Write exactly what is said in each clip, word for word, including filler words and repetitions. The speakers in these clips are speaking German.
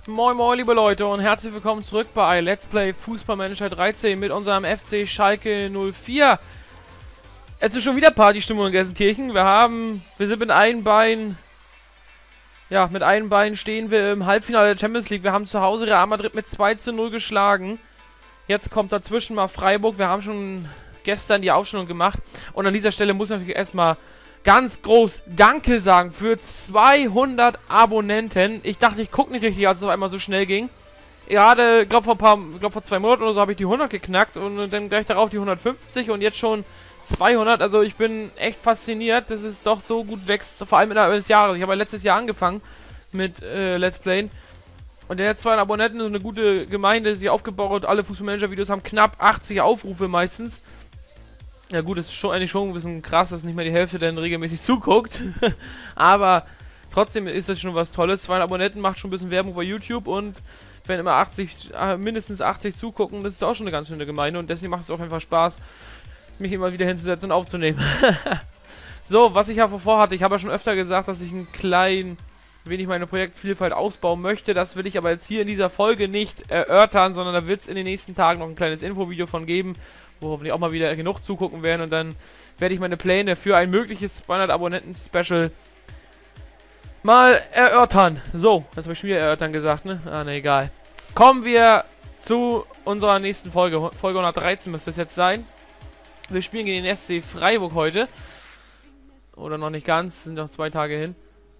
Moin moin liebe Leute und herzlich willkommen zurück bei Let's Play Fußballmanager dreizehn mit unserem F C Schalke null vier. Es ist schon wieder Partystimmung in Gelsenkirchen. Wir haben, wir sind mit einem Bein, ja, mit einem Bein stehen wir im Halbfinale der Champions League. Wir haben zu Hause Real Madrid mit zwei zu null geschlagen. Jetzt kommt dazwischen mal Freiburg. Wir haben schon gestern die Aufstellung gemacht. Und an dieser Stelle muss ich natürlich erstmal ganz groß Danke sagen für zweihundert Abonnenten. Ich dachte, ich gucke nicht richtig, als es auf einmal so schnell ging. Gerade, glaube vor ein paar, glaube vor zwei Monaten oder so habe ich die hundert geknackt und dann gleich darauf die hundertfünfzig und jetzt schon zweihundert. Also ich bin echt fasziniert, dass es doch so gut wächst, vor allem innerhalb des Jahres. Ich habe ja letztes Jahr angefangen mit äh, Let's Playen. Und der hat zweihundert Abonnenten, so eine gute Gemeinde, sich aufgebaut. Alle Fußballmanager-Videos haben knapp achtzig Aufrufe meistens. Ja gut, das ist schon eigentlich schon ein bisschen krass, dass nicht mehr die Hälfte dann regelmäßig zuguckt. Aber trotzdem ist das schon was Tolles. zweihundert Abonnenten macht schon ein bisschen Werbung bei YouTube und wenn immer achtzig, äh, mindestens achtzig zugucken, das ist auch schon eine ganz schöne Gemeinde und deswegen macht es auch einfach Spaß, mich immer wieder hinzusetzen und aufzunehmen. So, was ich ja vorhatte, ich habe ja schon öfter gesagt, dass ich ein klein wenig meine Projektvielfalt ausbauen möchte. Das will ich aber jetzt hier in dieser Folge nicht erörtern, sondern da wird es in den nächsten Tagen noch ein kleines Infovideo von geben, wo hoffentlich auch mal wieder genug zugucken werden und dann werde ich meine Pläne für ein mögliches zweihundert Abonnenten-Special mal erörtern. So, das habe ich schon wieder erörtern gesagt, ne? Ah, ne, egal. Kommen wir zu unserer nächsten Folge. Folge hundertdreizehn müsste es jetzt sein. Wir spielen gegen den S C Freiburg heute. Oder noch nicht ganz, sind noch zwei Tage hin.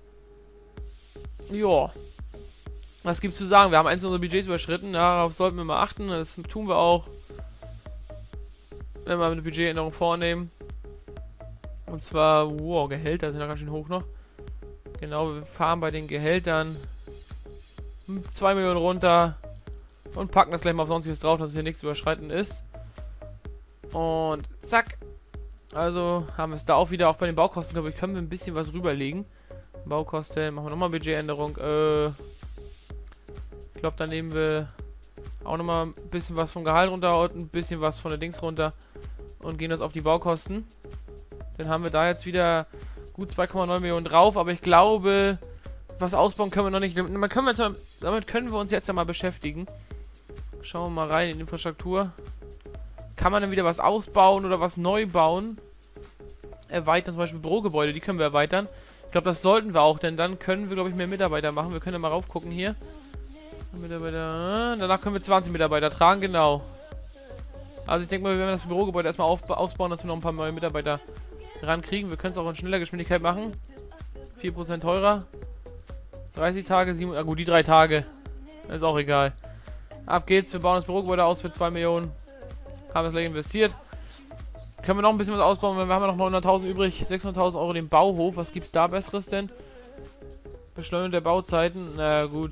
Joa. Was gibt's zu sagen? Wir haben eins unserer Budgets überschritten. Darauf sollten wir mal achten. Das tun wir auch, wenn wir eine Budgetänderung vornehmen. Und zwar, wow, Gehälter sind ja ganz schön hoch noch. Genau, wir fahren bei den Gehältern zwei Millionen runter und packen das gleich mal auf sonstiges drauf, dass hier nichts überschreiten ist. Und zack. Also haben wir es da auch wieder, auch bei den Baukosten, glaube ich, können wir ein bisschen was rüberlegen. Baukosten, machen wir nochmal Budgetänderung. Äh, ich glaube, dann nehmen wir auch nochmal ein bisschen was vom Gehalt runter und ein bisschen was von der Dings runter und gehen das auf die Baukosten. Dann haben wir da jetzt wieder gut zwei Komma neun Millionen drauf, aber ich glaube, was ausbauen können wir noch nicht. Damit können wir, jetzt mal, damit können wir uns jetzt ja mal beschäftigen. Schauen wir mal rein in die Infrastruktur. Kann man dann wieder was ausbauen oder was neu bauen? Erweitern, zum Beispiel Bürogebäude, die können wir erweitern. Ich glaube, das sollten wir auch, denn dann können wir, glaube ich, mehr Mitarbeiter machen. Wir können ja mal raufgucken hier. Mitarbeiter. Danach können wir zwanzig Mitarbeiter tragen, genau. Also ich denke mal, wenn wir das Bürogebäude erstmal auf, ausbauen, dass wir noch ein paar neue Mitarbeiter rankriegen. Wir können es auch in schneller Geschwindigkeit machen. vier Prozent teurer. dreißig Tage, sieben. Ah gut, die drei Tage. Ist auch egal. Ab geht's, wir bauen das Bürogebäude aus für zwei Millionen. Haben es gleich investiert. Können wir noch ein bisschen was ausbauen, weil wir haben ja noch neunhunderttausend übrig. sechshunderttausend Euro den Bauhof. Was gibt's da Besseres denn? Beschleunigung der Bauzeiten. Na gut.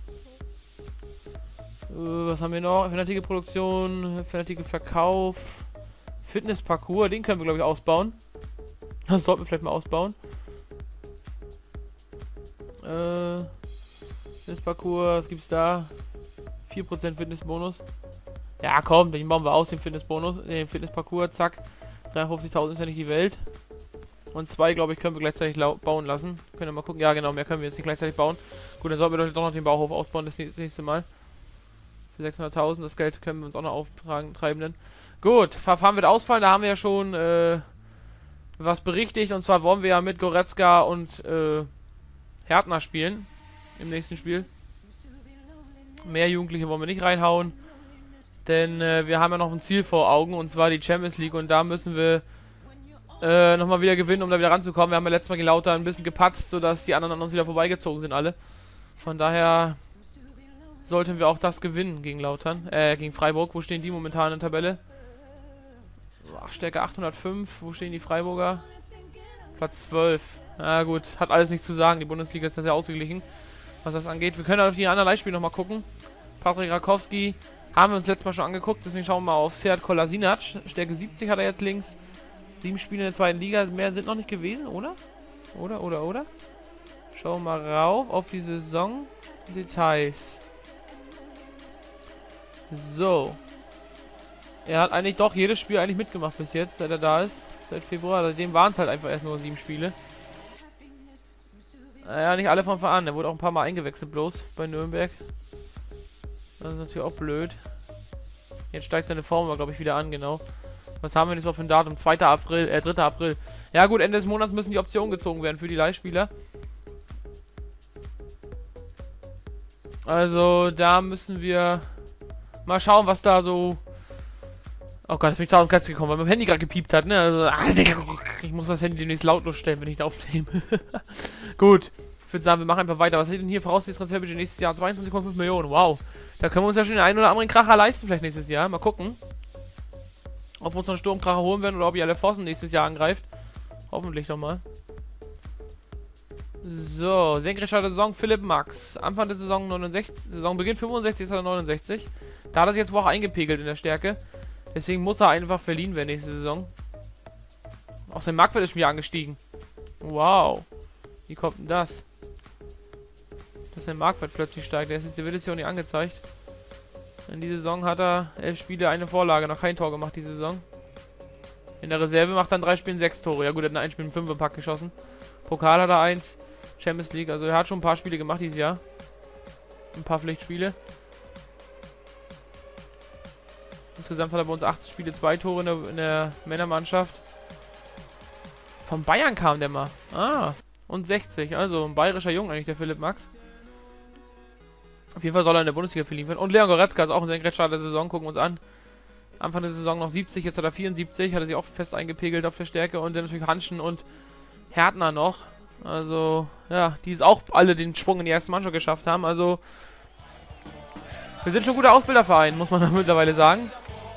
Uh, was haben wir noch? Fanartikel Produktion, Fanartikel Verkauf, Fitnessparcours. Den können wir, glaube ich, ausbauen. Das sollten wir vielleicht mal ausbauen. Äh, Fitnessparcours, was gibt's da? vier Prozent Fitnessbonus. Ja, komm, den bauen wir aus, den Fitnessbonus, den Fitnessparcours, zack. dreihundertfünfzigtausend ist ja nicht die Welt. Und zwei, glaube ich, können wir gleichzeitig bauen lassen. Können wir mal gucken. Ja, genau, mehr können wir jetzt nicht gleichzeitig bauen. Gut, dann sollten wir doch noch den Bauhof ausbauen, das nächste Mal. Für sechshunderttausend, das Geld können wir uns auch noch auftragen, treiben denn. Gut, Verfahren wird ausfallen, da haben wir ja schon äh, was berichtigt. Und zwar wollen wir ja mit Goretzka und äh, Härtner spielen im nächsten Spiel. Mehr Jugendliche wollen wir nicht reinhauen. Denn äh, wir haben ja noch ein Ziel vor Augen, und zwar die Champions League. Und da müssen wir äh, nochmal wieder gewinnen, um da wieder ranzukommen. Wir haben ja letztes Mal gegen Lautern ein bisschen gepatzt, sodass die anderen an uns wieder vorbeigezogen sind alle. Von daher sollten wir auch das gewinnen gegen Lautern, äh, gegen Freiburg. Wo stehen die momentan in der Tabelle? Ach, Stärke achthundertfünf. Wo stehen die Freiburger? Platz zwölf. Na gut, hat alles nichts zu sagen. Die Bundesliga ist ja sehr ausgeglichen, was das angeht. Wir können auf die anderen Leihspiele nochmal gucken. Patrick Rakowski haben wir uns letztes Mal schon angeguckt, deswegen schauen wir mal auf Sead Kolasinac. Stärke siebzig hat er jetzt links. Sieben Spiele in der zweiten Liga. Mehr sind noch nicht gewesen, oder? Oder, oder, oder? Schauen wir mal rauf auf die Saison-Details. So. Er hat eigentlich doch jedes Spiel eigentlich mitgemacht bis jetzt, seit er da ist. Seit Februar. Seitdem waren es halt einfach erst nur sieben Spiele. Naja, nicht alle von Anfang an. Der wurde auch ein paar Mal eingewechselt bloß bei Nürnberg. Das ist natürlich auch blöd. Jetzt steigt seine Form aber, glaube ich, wieder an, genau. Was haben wir jetzt noch für ein Datum? zweiter April, äh, dritter April. Ja gut, Ende des Monats müssen die Optionen gezogen werden für die Leihspieler. Also, da müssen wir mal schauen, was da so... Oh Gott, jetzt bin ich da auf den Platz gekommen, weil mein Handy gerade gepiept hat, ne? Also, ich muss das Handy demnächst lautlos stellen, wenn ich da aufnehme. Gut. Ich würde sagen, wir machen einfach weiter. Was ist denn hier voraussichtliches Transferbudget nächstes Jahr? zweiundzwanzig Komma fünf Millionen. Wow. Da können wir uns ja schon den einen oder anderen Kracher leisten, vielleicht nächstes Jahr. Mal gucken. Ob wir uns noch einen Sturmkracher holen werden oder ob ihr alle Fossen nächstes Jahr angreift. Hoffentlich doch mal. So, Senkrechtstarter Saison Philipp Max. Anfang der Saison neunundsechzig. Saisonbeginn fünfundsechzig, ist er neunundsechzig. Da hat er sich jetzt wohl auch eingepegelt in der Stärke. Deswegen muss er einfach verliehen werden nächste Saison. Auch sein Marktwert ist schon wieder angestiegen. Wow. Wie kommt denn das? Dass sein Marktwert plötzlich steigt. Der, ist, der wird es ja auch nicht angezeigt. In dieser Saison hat er elf Spiele, eine Vorlage. Noch kein Tor gemacht diese Saison. In der Reserve macht er in drei Spielen sechs Tore. Ja gut, er hat in einem Spiel einen Fünfer-Pack geschossen. Pokal hat er eins. Champions League. Also er hat schon ein paar Spiele gemacht dieses Jahr. Ein paar Pflichtspiele. Insgesamt hat er bei uns achtzig Spiele, zwei Tore in der, in der Männermannschaft. Von Bayern kam der mal. Ah. Und sechzig. Also ein bayerischer Jung eigentlich, der Philipp Max. Auf jeden Fall soll er in der Bundesliga verliehen werden. Und Leon Goretzka ist auch ein Senkrechtstarter der Saison. Gucken wir uns an. Anfang der Saison noch siebzig, jetzt hat er vierundsiebzig. Hat er sich auch fest eingepegelt auf der Stärke. Und dann natürlich Hanschen und Härtner noch. Also, ja, die es auch alle den Sprung in die erste Mannschaft geschafft haben. Also, wir sind schon ein guter Ausbilderverein, muss man mittlerweile sagen.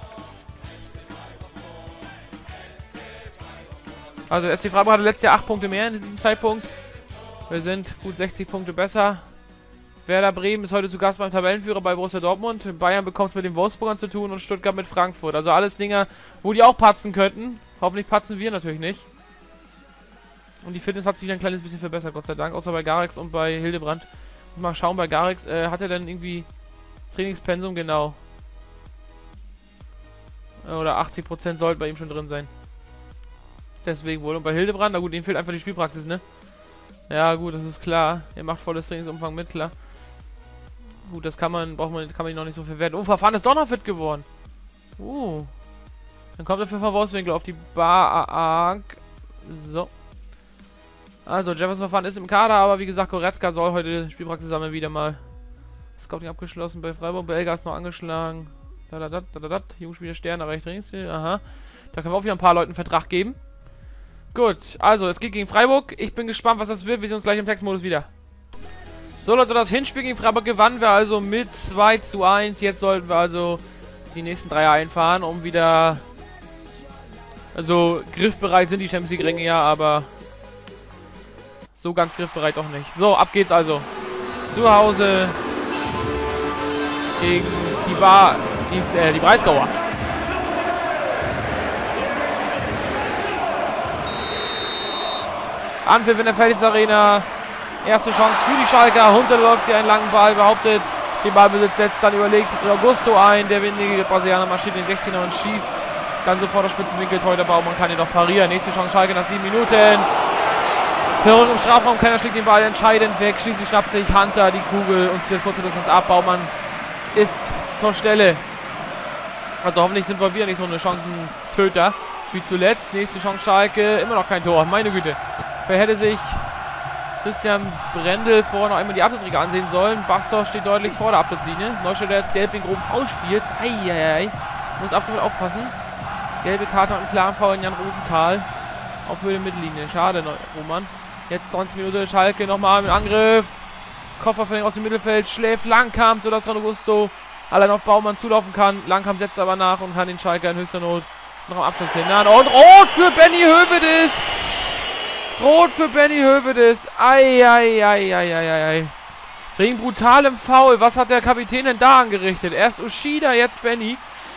Also, der S C Freiburg hatte letztes Jahr acht Punkte mehr in diesem Zeitpunkt. Wir sind gut sechzig Punkte besser. Werder Bremen ist heute zu Gast beim Tabellenführer bei Borussia Dortmund. Bayern bekommt es mit den Wolfsburgern zu tun und Stuttgart mit Frankfurt. Also alles Dinger, wo die auch patzen könnten. Hoffentlich patzen wir natürlich nicht. Und die Fitness hat sich wieder ein kleines bisschen verbessert, Gott sei Dank. Außer bei Garex und bei Hildebrand. Und mal schauen, bei Garex, äh, hat er dann irgendwie Trainingspensum? Genau. Oder achtzig Prozent sollten bei ihm schon drin sein. Deswegen wohl. Und bei Hildebrand, na gut, ihm fehlt einfach die Spielpraxis, ne? Ja, gut, das ist klar. Er macht volles Trainingsumfang mit, klar. Gut, das kann man, braucht man, kann man ihn noch nicht so verwerten. Oh, Verfahren ist doch noch fit geworden. Uh. Dann kommt er für Van Wolfswinkel auf die Bank. So. Also, Jefferson Verfahren ist im Kader, aber wie gesagt, Goretzka soll heute Spielpraxis sammeln, wieder mal. Scouting abgeschlossen bei Freiburg. Belga ist noch angeschlagen. Da, da, da, da, da, da. Jungspieler Stern, erreicht Trainingsziel. Aha. Da können wir auch wieder ein paar Leuten einen Vertrag geben. Gut, also, es geht gegen Freiburg. Ich bin gespannt, was das wird. Wir sehen uns gleich im Textmodus wieder. So, Leute, das Hinspiel gegen Freiburg gewannen wir also mit zwei zu eins. Jetzt sollten wir also die nächsten drei einfahren, um wieder... Also, griffbereit sind die Champions League-Ränge ja, aber... So ganz griffbereit doch nicht. So, ab geht's also. Zu Hause gegen die Bar... Die, äh, die Breisgauer. Anpfiff in der Felddienst Arena. Erste Chance für die Schalker. Hunter läuft sie einen langen Ball, behauptet den Ballbesitz, setzt dann überlegt Augusto ein. Der windige Brasilianer marschiert in den sechzehner und schießt dann sofort das Spitzenwinkel. Teuter Baumann kann ihn noch parieren. Nächste Chance Schalke nach sieben Minuten. Führung im Strafraum. Keiner schlägt den Ball entscheidend weg. Schließlich schnappt sich Hunter die Kugel und zieht kurze Distanz ab. Baumann ist zur Stelle. Also hoffentlich sind wir wieder nicht so eine Chancentöter wie zuletzt. Nächste Chance Schalke. Immer noch kein Tor. Meine Güte. Wer hätte sich Christian Brendel vorher noch einmal die Abschlussregel ansehen sollen. Bastos steht deutlich vor der Abschlusslinie. Neustädter jetzt gelb wegen groben Foulspiels. Eieiei. Muss absolut aufpassen. Gelbe Karte und einen klaren Foul in Jan Rosenthal. Auf Höhe der Mittellinie. Schade, Roman. Jetzt zwanzig Minuten Schalke nochmal im Angriff. Kofferverlängerung aus dem Mittelfeld. Schläft Langkamp, sodass Augusto allein auf Baumann zulaufen kann. Langkamp setzt aber nach und kann den Schalker in höchster Not noch am Abschluss hindern. Und rot für Benny Hövedes. Rot für Benny Hövedes. Eieieiei. Wegen brutalem Foul. Was hat der Kapitän denn da angerichtet? Erst Ushida, jetzt Benny.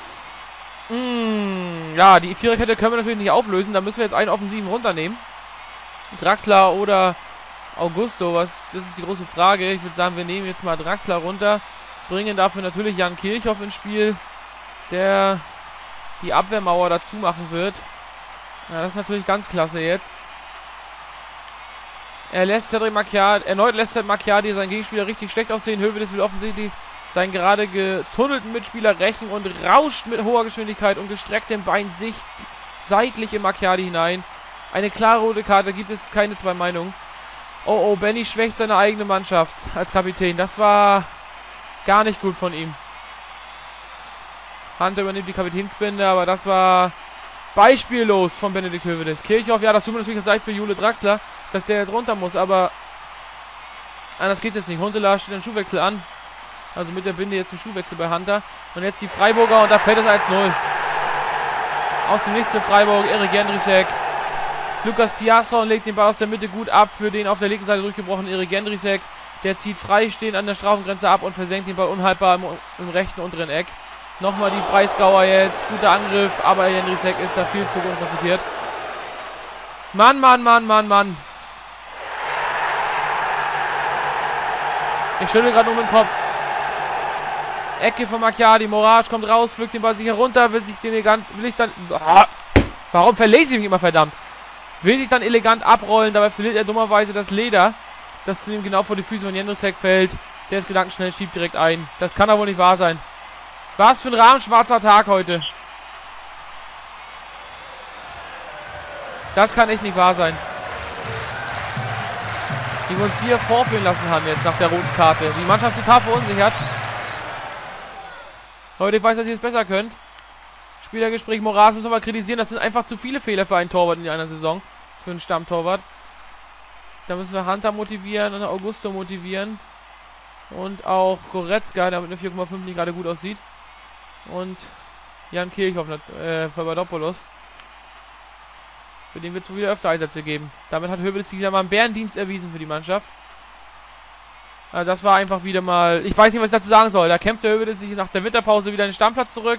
Mm, ja, die Viererkette können wir natürlich nicht auflösen. Da müssen wir jetzt einen Offensiven runternehmen. Draxler oder Augusto. Was, das ist die große Frage. Ich würde sagen, wir nehmen jetzt mal Draxler runter. Bringen dafür natürlich Jan Kirchhoff ins Spiel, der die Abwehrmauer dazu machen wird. Ja, das ist natürlich ganz klasse jetzt. Er lässt Cedric Macchiadi, erneut lässt Cedric Macchiadi seinen Gegenspieler richtig schlecht aussehen. Hövedes will offensichtlich seinen gerade getunnelten Mitspieler rächen und rauscht mit hoher Geschwindigkeit und gestrecktem Bein sich seitlich in Macchiadi hinein. Eine klare rote Karte, gibt es keine zwei Meinungen. Oh, oh, Benny schwächt seine eigene Mannschaft als Kapitän. Das war gar nicht gut von ihm. Hunter übernimmt die Kapitänsbinde, aber das war beispiellos von Benedikt Hövedes. Kirchhoff, ja, das tut mir natürlich leid für Jule Draxler, dass der jetzt runter muss, aber anders geht es jetzt nicht. Huntelaar steht einen Schuhwechsel an. Also mit der Binde jetzt ein Schuhwechsel bei Hunter. Und jetzt die Freiburger und da fällt es eins null. Aus dem Nichts für Freiburg, Erik Jendrisek. Lukas Piasson legt den Ball aus der Mitte gut ab für den auf der linken Seite durchgebrochenen Erik Jendrisek. Der zieht freistehend an der Strafengrenze ab und versenkt den Ball unhaltbar im, im rechten unteren Eck. Nochmal die Breisgauer jetzt. Guter Angriff, aber Jendrisek ist da viel zu unkonzentriert. Mann, Mann, Mann, Mann, Mann. Ich schüttel gerade nur mit dem Kopf. Ecke von Macchiadi. Moraes kommt raus, pflückt den Ball sich herunter, will sich den elegant. Will ich dann. Ah, warum verlese ich mich immer, verdammt? Will sich dann elegant abrollen, dabei verliert er dummerweise das Leder, das zu ihm genau vor die Füße von Jendrisek fällt. Der ist gedankenschnell, schiebt direkt ein. Das kann doch wohl nicht wahr sein. Was für ein rahmenschwarzer Tag heute. Das kann echt nicht wahr sein. Die wir uns hier vorführen lassen haben jetzt nach der roten Karte. Die Mannschaft total verunsichert. Leute, ich weiß, dass ihr es besser könnt. Spielergespräch, Moraes müssen wir mal kritisieren. Das sind einfach zu viele Fehler für einen Torwart in einer Saison. Für einen Stammtorwart. Da müssen wir Hunter motivieren und Augusto motivieren. Und auch Goretzka, der mit einer vier Komma fünf nicht gerade gut aussieht. Und Jan Kirchhoff, äh, Papadopoulos. Für den wird es wohl wieder öfter Einsätze geben. Damit hat Hövedes sich wieder mal einen Bärendienst erwiesen für die Mannschaft. Also das war einfach wieder mal... Ich weiß nicht, was ich dazu sagen soll. Da kämpft der Hövedes sich nach der Winterpause wieder in den Stammplatz zurück.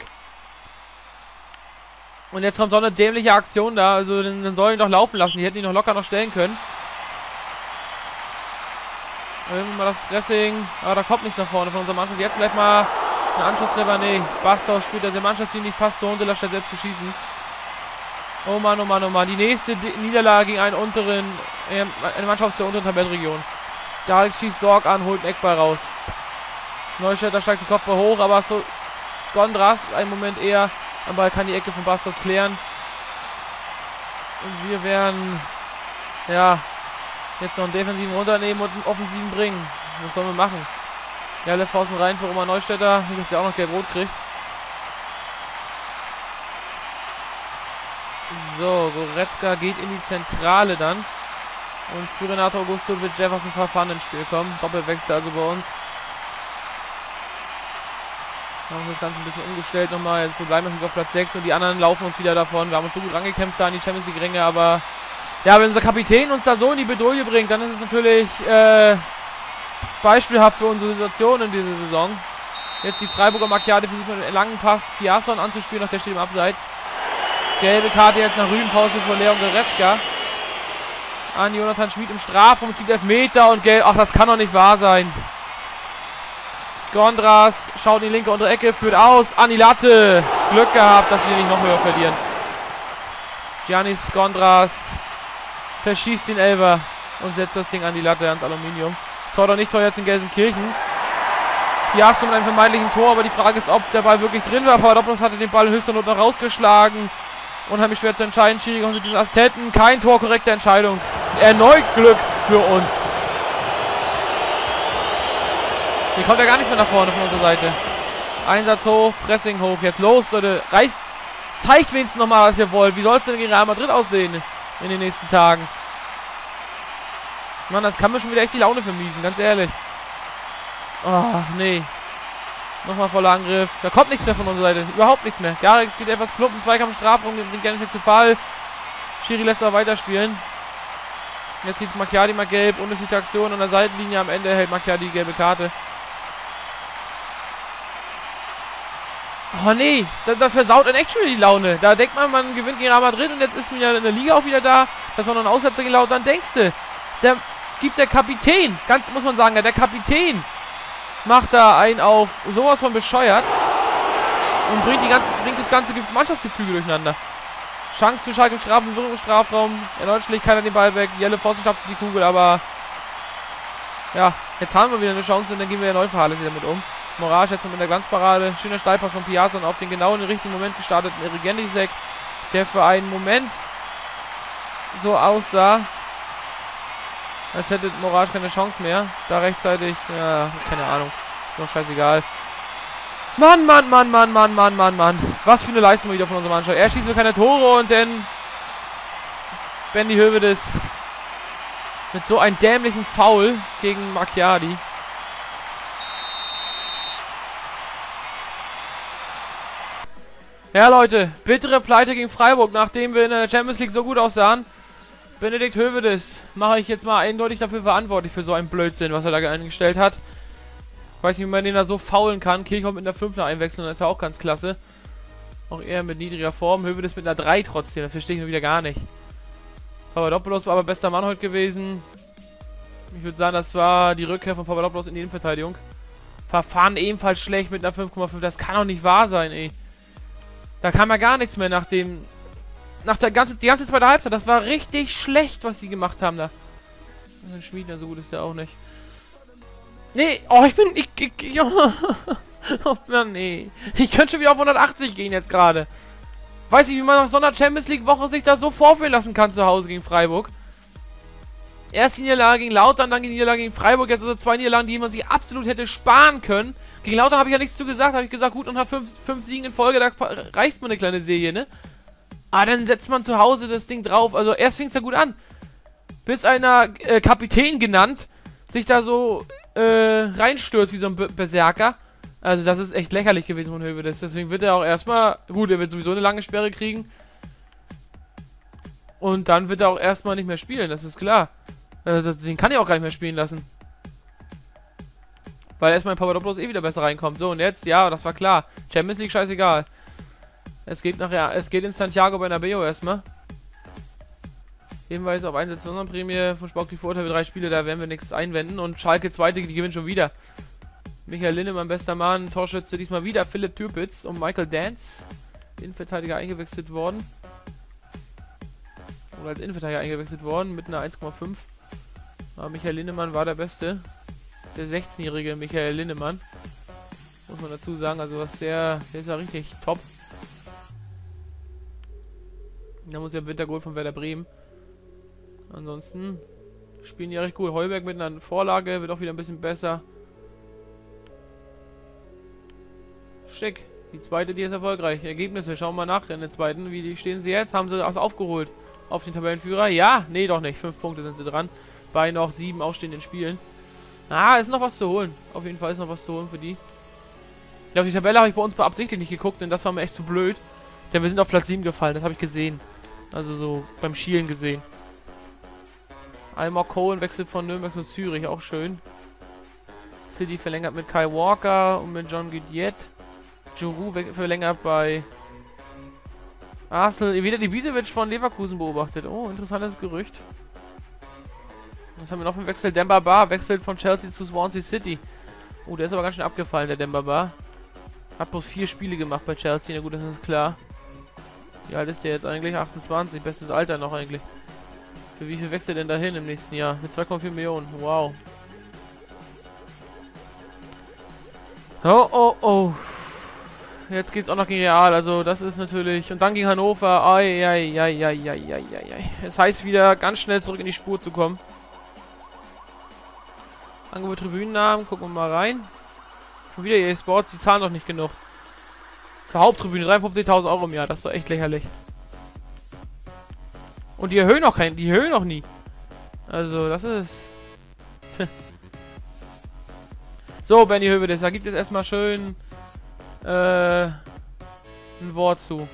Und jetzt kommt so eine dämliche Aktion da. Also dann, dann soll ihn doch laufen lassen. Die hätten ihn noch locker noch stellen können. Irgendwie mal das Pressing. Aber da kommt nichts nach vorne von unserer Mannschaft. Jetzt vielleicht mal ein Anschlusstreffer. Nee, Bastos spielt also Mannschaft, die nicht passt. So Huntelaar statt selbst zu schießen. Oh Mann, oh Mann, oh Mann. Die nächste D Niederlage gegen einen unteren, äh, eine Mannschaft aus der unteren Tabellenregion. Darek schießt Sorg an, holt einen Eckball raus. Neustädter steigt zum Kopfball hoch, aber so Skondras, einen Moment eher. Am Ball kann die Ecke von Bastos klären. Und wir werden, ja, jetzt noch einen defensiven runternehmen und einen offensiven bringen. Was sollen wir machen? Ja, Lev außen rein für Roman Neustädter. Nicht, dass er auch noch gelb-rot kriegt. So, Goretzka geht in die Zentrale dann. Und für Renato Augusto wird Jefferson Verfahren ins Spiel kommen. Doppelwechsel also bei uns. Wir haben das Ganze ein bisschen umgestellt nochmal. Jetzt bleiben wir natürlich auf Platz sechs und die anderen laufen uns wieder davon. Wir haben uns so gut rangekämpft da an die Champions League Ränge, aber ja, wenn unser Kapitän uns da so in die Bedrohung bringt, dann ist es natürlich äh, beispielhaft für unsere Situation in dieser Saison. Jetzt die Freiburger Macchiadi versucht mit einem langen Pass Piasson anzuspielen, noch der steht im Abseits. Gelbe Karte jetzt nach Rüben, Foulspiel von Leon Goretzka. An Jonathan Schmid im Strafraum, es gibt Elfmeter und gelb. Ach, das kann doch nicht wahr sein. Skondras schaut in die linke untere Ecke, führt aus, an die Latte. Glück gehabt, dass wir nicht noch höher verlieren. Giannis Skondras verschießt den Elfer und setzt das Ding an die Latte, ans Aluminium. Tor oder nicht Tor jetzt in Gelsenkirchen. Piasson mit einem vermeintlichen Tor, aber die Frage ist, ob der Ball wirklich drin war. Papadopoulos hatte den Ball in höchster Not noch rausgeschlagen. Unheimlich schwer zu entscheiden. Schiri und diesen Assistenten. Kein Tor, korrekte Entscheidung. Erneut Glück für uns. Hier kommt ja gar nichts mehr nach vorne von unserer Seite. Einsatz hoch, Pressing hoch. Jetzt los, Leute. Reißt, zeigt wenigstens nochmal, was ihr wollt. Wie soll es denn gegen Real Madrid aussehen in den nächsten Tagen? Mann, das kann mir schon wieder echt die Laune vermiesen, ganz ehrlich. Ach, nee. Nochmal voller Angriff. Da kommt nichts mehr von unserer Seite. Überhaupt nichts mehr. Garex geht etwas plump im Zweikampf, Strafraum, bringt gerne nicht zu Fall. Schiri lässt aber weiterspielen. Jetzt sieht Macchiadi mal gelb. Unnötige Aktion an der Seitenlinie. Am Ende hält Macchiadi die gelbe Karte. Oh nee, das, das versaut dann echt schon wieder die Laune. Da denkt man, man gewinnt gegen Real Madrid und jetzt ist man ja in der Liga auch wieder da. Das war noch ein Aussetzer gelaut. Dann denkst du, der gibt der Kapitän, ganz muss man sagen, der Kapitän macht da einen auf sowas von bescheuert und bringt, die ganze, bringt das ganze Mannschaftsgefüge durcheinander. Chance für Schalke im Strafraum, im Strafraum. Erneut schlägt keiner den Ball weg. Jelle Pfosten schnappt sich die Kugel, aber ja, jetzt haben wir wieder eine Chance und dann gehen wir erneut für Halle damit um. Moraes jetzt mit der Glanzparade. Schöner Steilpass von Piazza und auf den genauen, richtigen Moment gestarteten Erigendisek, der für einen Moment so aussah, als hätte Moraes keine Chance mehr. Da rechtzeitig, ja, keine Ahnung. Ist mir auch scheißegal. Mann, Mann, Mann, Mann, Mann, Mann, Mann, Mann. Was für eine Leistung wieder von unserer Mannschaft. Er schießt für keine Tore und dann Benny Hövedes mit so einem dämlichen Foul gegen Macchiadi. Ja, Leute, bittere Pleite gegen Freiburg, nachdem wir in der Champions League so gut aussahen. Benedikt Hövedes mache ich jetzt mal eindeutig dafür verantwortlich für so einen Blödsinn, was er da eingestellt hat. Ich weiß nicht, wie man den da so faulen kann. Kirchhoff mit einer fünf einwechseln, das ist ja auch ganz klasse. Auch eher mit niedriger Form. Hövedes mit einer drei trotzdem, das verstehe ich nur wieder gar nicht. Papadopoulos war aber bester Mann heute gewesen. Ich würde sagen, das war die Rückkehr von Papadopoulos in die Innenverteidigung. Verfahren ebenfalls schlecht mit einer fünf Komma fünf. Das kann doch nicht wahr sein, ey. Da kam ja gar nichts mehr nach dem... Nach der ganzen... Die ganze zweite Halbzeit. Das war richtig schlecht, was sie gemacht haben da. Ein Schmieden, so gut ist der auch nicht. Nee, oh, ich bin... Ich, ich, ich, oh, Mann, nee. Ich könnte schon wieder auf hundertachtzig gehen jetzt gerade. Weiß ich, wie man nach so einer Champions League Woche sich da so vorführen lassen kann zu Hause gegen Freiburg. Erst die Niederlage gegen Lautern, dann die Niederlage gegen Freiburg. Jetzt also zwei Niederlagen, die man sich absolut hätte sparen können. Gegen Lautern habe ich ja nichts zu gesagt. Habe ich gesagt, gut, und nach fünf, fünf Siegen in Folge, da reicht man eine kleine Serie, ne? Aber dann setzt man zu Hause das Ding drauf. Also erst fing es ja gut an. Bis einer äh, Kapitän genannt sich da so äh, reinstürzt wie so ein Be Berserker. Also das ist echt lächerlich gewesen von Hövedes. Deswegen wird er auch erstmal... Gut, er wird sowieso eine lange Sperre kriegen. Und dann wird er auch erstmal nicht mehr spielen, das ist klar. Also den kann ich auch gar nicht mehr spielen lassen. Weil erstmal in Papadopoulos eh wieder besser reinkommt. So, und jetzt, ja, das war klar. Champions League, scheißegal. Es geht nachher, es geht in Santiago Bernabéu erstmal. Hinweis auf Einsatz von unserer Prämie von Sportlich Vorteil für drei Spiele, da werden wir nichts einwenden. Und Schalke zweite, die gewinnt schon wieder. Michael Linnemann, bester Mann, Torschütze diesmal wieder Philipp Türpitz und Michael Dance, Innenverteidiger, eingewechselt worden. Oder als Innenverteidiger eingewechselt worden mit einer eins Komma fünf. Aber Michael Linnemann war der Beste. Der sechzehnjährige Michael Linnemann. Muss man dazu sagen, also was der, der ist ja richtig top. Da muss ja im Winter geholt von Werder Bremen. Ansonsten spielen die ja recht gut. Heuberg mit einer Vorlage, wird auch wieder ein bisschen besser. Schick. Die zweite, die ist erfolgreich. Ergebnisse, schauen wir mal nach in der zweiten. Wie die stehen sie jetzt? Haben sie was aufgeholt auf den Tabellenführer? Ja, nee, doch nicht. Fünf Punkte sind sie dran. Bei noch sieben ausstehenden Spielen. Ah, ist noch was zu holen. Auf jeden Fall ist noch was zu holen für die. Ja, auf die Tabelle habe ich bei uns beabsichtigt nicht geguckt, denn das war mir echt zu blöd. Denn wir sind auf Platz sieben gefallen, das habe ich gesehen. Also so beim Schielen gesehen. Almar Cohen wechselt von Nürnberg zu Zürich, auch schön. City verlängert mit Kai Walker und mit John Gudiet. Giroud verlängert bei Arsenal. Wieder die Ibisevic von Leverkusen beobachtet. Oh, interessantes Gerücht. Was haben wir noch für einen Wechsel? Demba Ba wechselt von Chelsea zu Swansea City. Oh, der ist aber ganz schön abgefallen, der Demba Ba. Hat bloß vier Spiele gemacht bei Chelsea. Na gut, das ist klar. Wie alt ist der jetzt eigentlich? achtundzwanzig. Bestes Alter noch eigentlich. Für wie viel wechselt denn dahin im nächsten Jahr? Mit zwei Komma vier Millionen. Wow. Oh, oh, oh. Jetzt geht's auch noch gegen Real. Also das ist natürlich... Und dann gegen Hannover. Ai, ai, ai, ai, ai, ai, ai. Es heißt wieder, ganz schnell zurück in die Spur zu kommen. Angebot Tribünennamen. Gucken wir mal rein. Schon wieder E A Sports. Die zahlen doch nicht genug. Für Haupttribüne dreiundfünfzigtausend Euro im Jahr. Das ist doch echt lächerlich. Und die erhöhen auch keinen. Die erhöhen auch nie. Also, das ist... So, Benny Hövedes. Da gibt es erstmal schön... Äh... ein Wort zu.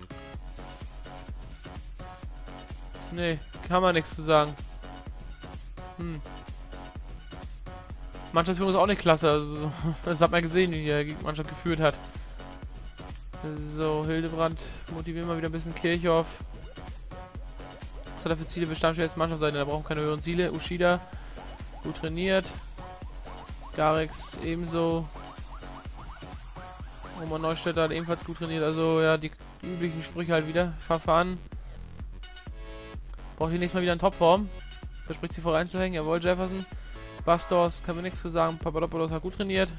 Nee, kann man nichts zu sagen. Hm. Mannschaftsführung ist auch nicht klasse. Also, das hat man gesehen, wie die Mannschaft geführt hat. So, Hildebrand motivieren wir wieder ein bisschen. Kirchhoff. Was hat er für Ziele? Wir starten schon jetzt Mannschaft sein, da brauchen keine höheren Ziele. Ushida, gut trainiert. Garex ebenso. Roman Neustädter hat ebenfalls gut trainiert. Also ja, die üblichen Sprüche halt wieder. Verfahren. Braucht hier nächstes Mal wieder in Topform. Verspricht sie voreinzuhängen. Jawohl, Jefferson. Bastos, kann mir nichts zu sagen. Papadopoulos hat gut trainiert.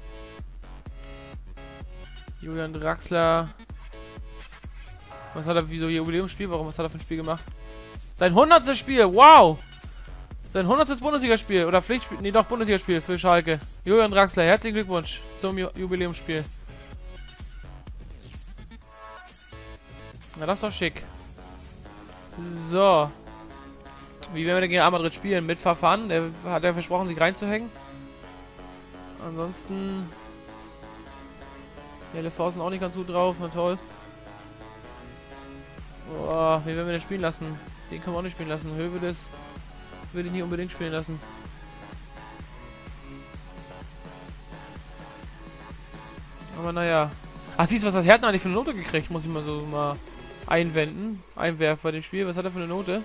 Julian Draxler. Was hat er für so Jubiläumsspiel? Warum? Was hat er für ein Spiel gemacht? Sein hundertstes Spiel! Wow! Sein hundertstes Bundesligaspiel. Oder Pflichtspiel. Nee, doch, Bundesligaspiel für Schalke. Julian Draxler, herzlichen Glückwunsch zum Ju Jubiläumsspiel. Na, das ist doch schick. So. Wie werden wir denn gegen Real Madrid spielen? Mit Verfahren. Der hat ja versprochen, sich reinzuhängen. Ansonsten. Ja, Lefort sind auch nicht ganz gut drauf. Na toll. Boah, wie werden wir den spielen lassen? Den können wir auch nicht spielen lassen. Hövedes will ich nie unbedingt spielen lassen. Aber naja. Ach, siehst du, was hat Hertha eigentlich für eine Note gekriegt? Muss ich mal so mal einwenden. Einwerfen bei dem Spiel. Was hat er für eine Note?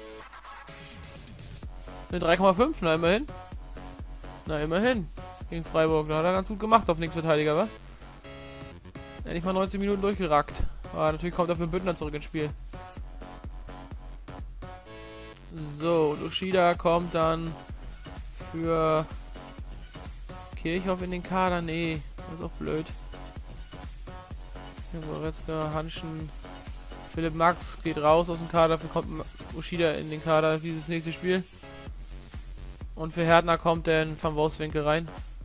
Eine drei Komma fünf, na immerhin. Na immerhin. Gegen Freiburg. Da hat er ganz gut gemacht auf Linksverteidiger, wa? Endlich mal neunzehn Minuten durchgerackt. Aber natürlich kommt er für Büttner zurück ins Spiel. So, Luschida kommt dann für Kirchhoff in den Kader. Nee, das ist auch blöd. Goretzka, Hanschen, Philipp Max geht raus aus dem Kader. Dafür kommt Uschida in den Kader dieses nächste Spiel. Und für Hertner kommt dann Van Wolfswinkel rein.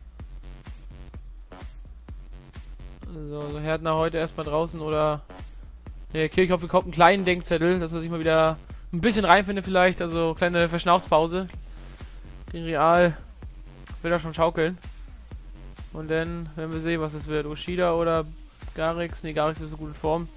So, also Hertner heute erstmal draußen oder der Kirchhoff bekommt einen kleinen Denkzettel, dass er sich mal wieder ein bisschen reinfindet vielleicht. Also kleine Verschnaufspause. Den Real will er schon schaukeln. Und dann werden wir sehen, was es wird. Uschida oder Garrix. Ne, Garrix ist in guter Form.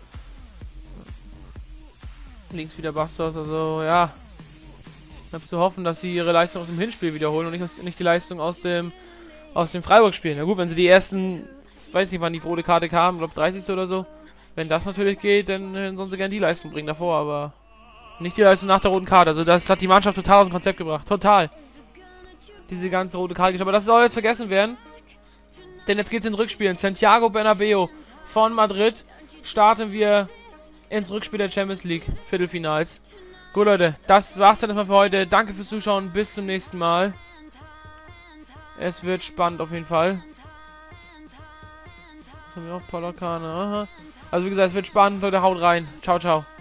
Links wieder Bastos. Also ja. Ich habe zu hoffen, dass sie ihre Leistung aus dem Hinspiel wiederholen und nicht, aus, nicht die Leistung aus dem aus dem Freiburg-Spiel. Na gut, wenn sie die ersten, weiß nicht wann die rote Karte kam, ich glaube dreißigste oder so. Wenn das natürlich geht, dann, dann sollen sie gerne die Leistung bringen davor, aber nicht die Leistung nach der roten Karte. Also das hat die Mannschaft total aus dem Konzept gebracht. Total. Diese ganze rote Karte. Aber das soll jetzt vergessen werden. Denn jetzt geht es in Rückspielen. Santiago Bernabéu von Madrid starten wir ins Rückspiel der Champions League Viertelfinals. Gut, Leute, das war's dann erstmal für heute. Danke fürs Zuschauen. Bis zum nächsten Mal. Es wird spannend auf jeden Fall. Was haben wir auch? Paul Okane. Aha. Also wie gesagt, es wird spannend. Leute, haut rein. Ciao, ciao.